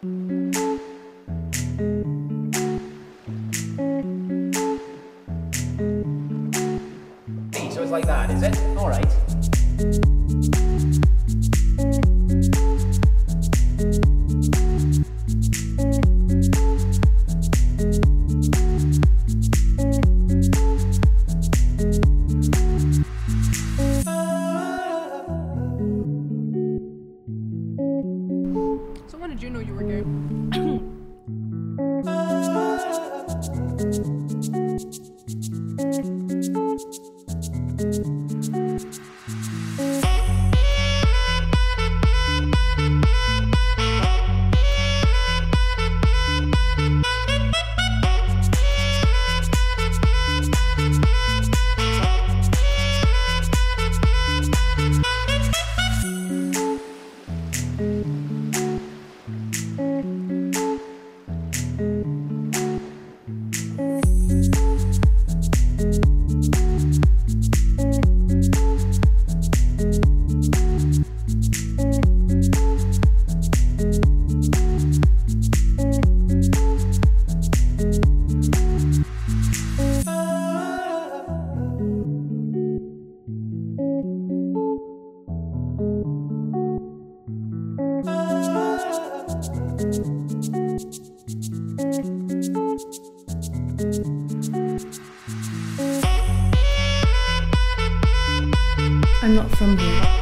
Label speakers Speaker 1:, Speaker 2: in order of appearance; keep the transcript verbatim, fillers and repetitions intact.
Speaker 1: So it's like that, is it? All right.
Speaker 2: So when did you know you were gay?
Speaker 3: I'm not from here.